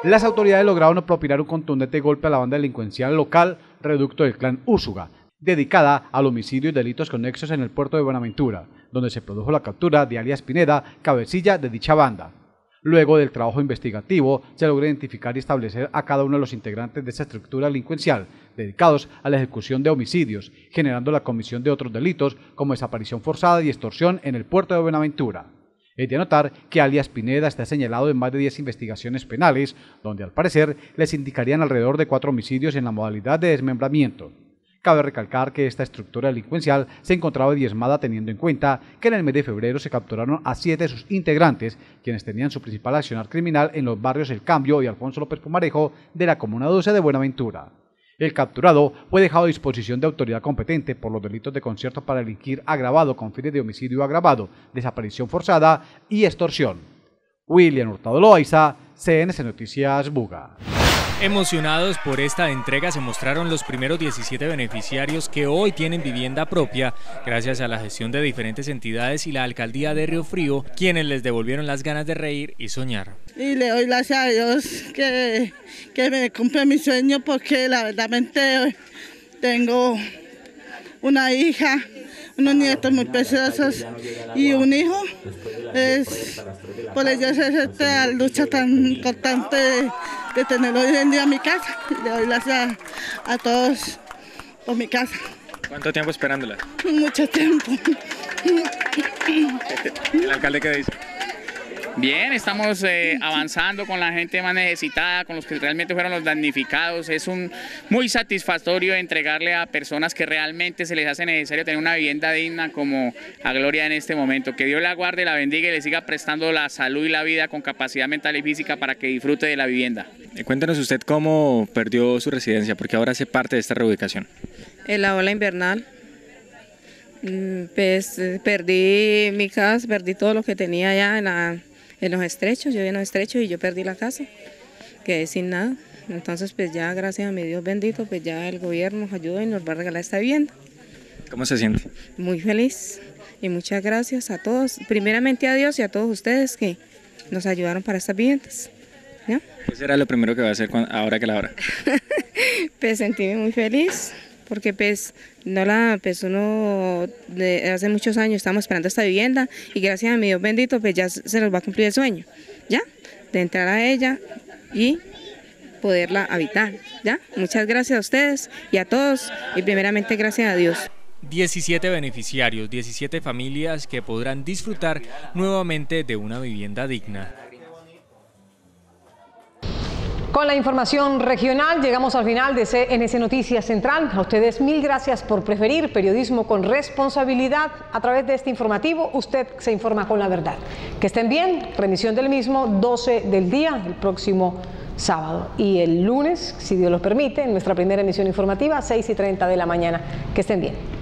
Las autoridades lograron propinar un contundente golpe a la banda delincuencial local, reducto del clan Úsuga, dedicada al homicidio y delitos conexos en el puerto de Buenaventura, donde se produjo la captura de alias Pineda, cabecilla de dicha banda. Luego del trabajo investigativo, se logró identificar y establecer a cada uno de los integrantes de esta estructura delincuencial, dedicados a la ejecución de homicidios, generando la comisión de otros delitos como desaparición forzada y extorsión en el puerto de Buenaventura. Es de notar que alias Pineda está señalado en más de 10 investigaciones penales, donde al parecer les indicarían alrededor de 4 homicidios en la modalidad de desmembramiento. Cabe recalcar que esta estructura delincuencial se encontraba diezmada teniendo en cuenta que en el mes de febrero se capturaron a 7 de sus integrantes, quienes tenían su principal accionar criminal en los barrios El Cambio y Alfonso López Pumarejo de la Comuna 12 de Buenaventura. El capturado fue dejado a disposición de autoridad competente por los delitos de concierto para delinquir agravado con fines de homicidio agravado, desaparición forzada y extorsión. William Hurtado Loaiza, CNC Noticias Buga. Emocionados por esta entrega se mostraron los primeros 17 beneficiarios que hoy tienen vivienda propia gracias a la gestión de diferentes entidades y la alcaldía de Río Frío, quienes les devolvieron las ganas de reír y soñar. Y le doy gracias a Dios que me cumple mi sueño, porque la verdad tengo una hija, unos nietos muy preciosos y un hijo. Por ello es esta lucha tan constante de tenerlo hoy en día en mi casa. Le doy gracias a todos por mi casa. ¿Cuánto tiempo esperándola? Mucho tiempo. ¿El alcalde qué dice? Bien, estamos avanzando con la gente más necesitada, con los que realmente fueron los damnificados. Es muy satisfactorio entregarle a personas que realmente se les hace necesario tener una vivienda digna como a Gloria en este momento. Que Dios la guarde, la bendiga y le siga prestando la salud y la vida con capacidad mental y física para que disfrute de la vivienda. Cuéntanos usted cómo perdió su residencia, porque ahora hace parte de esta reubicación. En la ola invernal. Pues perdí mi casa, perdí todo lo que tenía allá en los estrechos. Yo vivía en los estrechos y yo perdí la casa, quedé sin nada. Entonces pues ya, gracias a mi Dios bendito, pues ya el gobierno nos ayuda y nos va a regalar esta vivienda. ¿Cómo se siente? Muy feliz y muchas gracias a todos, primeramente a Dios y a todos ustedes que nos ayudaron para estas viviendas. ¿Ya? ¿Qué será lo primero que va a hacer ahora que la hora? Pues sentirme muy feliz, porque pues uno hace muchos años estamos esperando esta vivienda y gracias a mi Dios bendito pues ya se nos va a cumplir el sueño, ¿ya? De entrar a ella y poderla habitar, ¿ya? Muchas gracias a ustedes y a todos y primeramente gracias a Dios. 17 beneficiarios, 17 familias que podrán disfrutar nuevamente de una vivienda digna. Con la información regional llegamos al final de CNC Noticias Central. A ustedes mil gracias por preferir periodismo con responsabilidad. A través de este informativo usted se informa con la verdad. Que estén bien, remisión del mismo 12 del día el próximo sábado. Y el lunes, si Dios lo permite, en nuestra primera emisión informativa 6:30 de la mañana. Que estén bien.